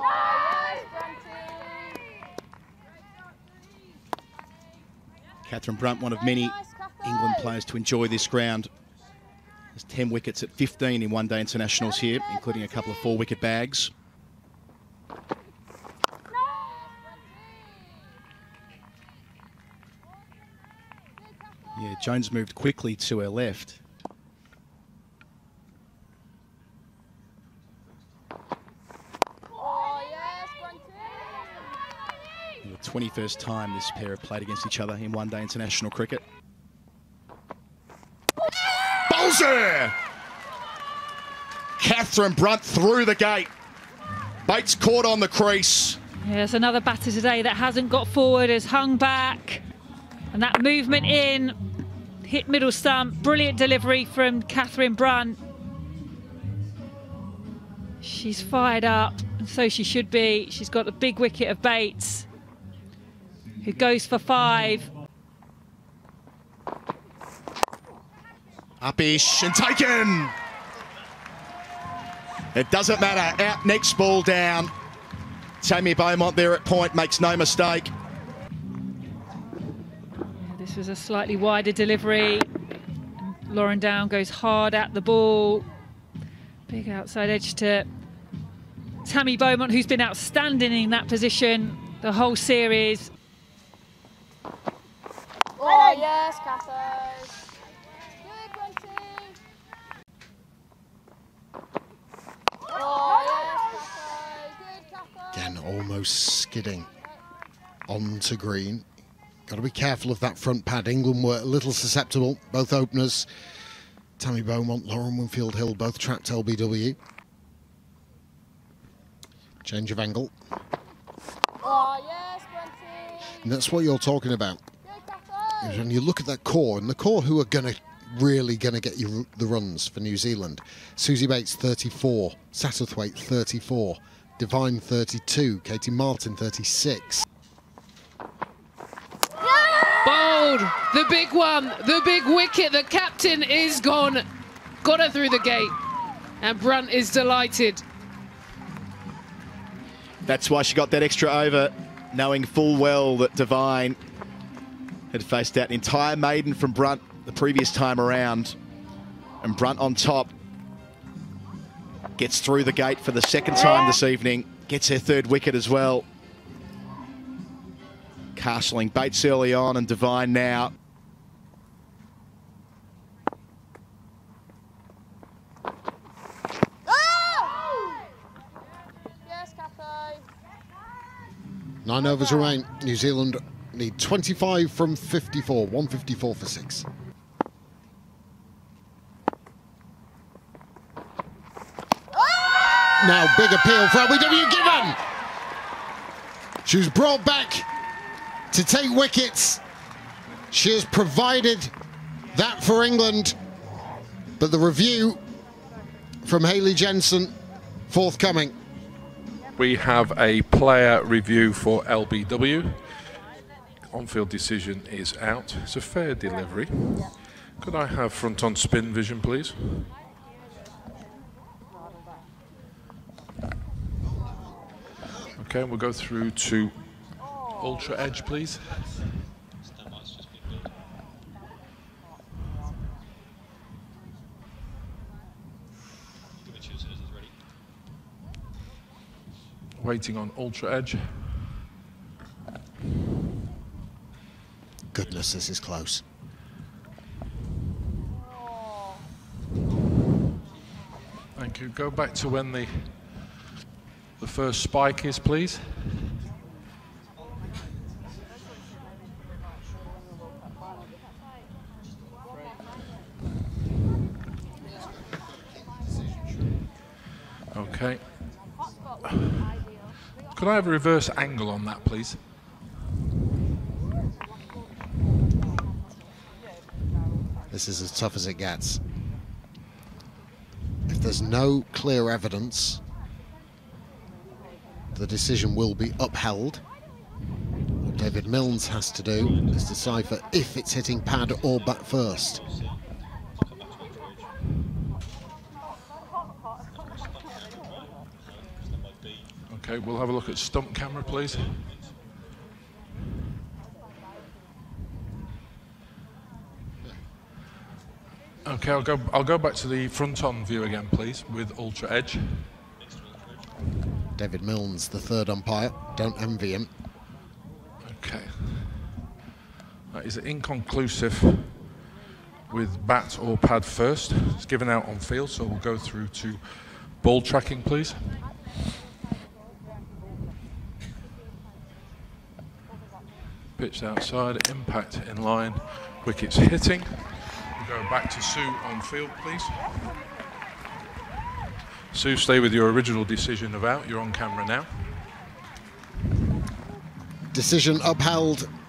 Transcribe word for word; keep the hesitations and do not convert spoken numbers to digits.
Katherine Brunt, one of many England players to enjoy this ground. There's ten wickets at fifteen in one-day internationals here, including a couple of four-wicket bags. Yeah, Jones moved quickly to her left. The twenty-first time this pair have played against each other in one-day international cricket. Bowser! Katherine Brunt through the gate. Bates caught on the crease. Yes, another batter today that hasn't got forward, has hung back. And that movement in, hit middle stump, brilliant delivery from Katherine Brunt. She's fired up, and so she should be. She's got the big wicket of Bates, who goes for five. Upish and taken. It doesn't matter, out next ball down. Tammy Beaumont there at point, makes no mistake. This was a slightly wider delivery. Lauren Down goes hard at the ball. Big outside edge to Tammy Beaumont, who's been outstanding in that position the whole series. Oh, yes, Katho. Good, Bunty. Oh, yes, Katho. Good, Katho. Again, almost skidding onto green. Got to be careful of that front pad. England were a little susceptible. Both openers, Tammy Beaumont, Lauren Winfield-Hill, both trapped L B W. Change of angle. Oh, yes, Bunty. And that's what you're talking about. Is when you look at that core, and the core who are going to really going to get you the runs for New Zealand. Susie Bates, thirty-four. Satterthwaite, thirty-four. Devine, thirty-two. Katie Martin, thirty-six. Bold, the big one, the big wicket. The captain is gone. Got her through the gate. And Brunt is delighted. That's why she got that extra over, knowing full well that Devine had faced out an entire maiden from Brunt the previous time around. And Brunt on top gets through the gate for the second time this evening, gets her third wicket as well. Castling Bates early on and Devine now. Oh! Yes, Katho. Nine overs remain. New Zealand need twenty-five from fifty-four. one fifty-four for six. Oh! Now big appeal for L B W given. She was brought back to take wickets. She has provided that for England. But the review from Hayley Jensen forthcoming. We have a player review for L B W. On-field decision is out. It's a fair delivery. Could I have front-on spin vision, please? Okay, we'll go through to Ultra Edge, please. Waiting on Ultra Edge. Goodness, this is close. Thank you. Go back to when the the first spike is, please. Okay. Could I have a reverse angle on that, please? This is as tough as it gets. If there's no clear evidence, the decision will be upheld. What David Milnes has to do is decipher if it's hitting pad or bat first. Okay, we'll have a look at stump camera, please. Okay, I'll go. I'll go back to the front-on view again, please, with Ultra Edge. David Milnes, the third umpire. Don't envy him. Okay. That is inconclusive with bat or pad first. It's given out on field, so we'll go through to ball tracking, please. Pitched outside, impact in line, wickets hitting. We'll go back to Sue on field, please. Sue, stay with your original decision of out. You're on camera now. Decision upheld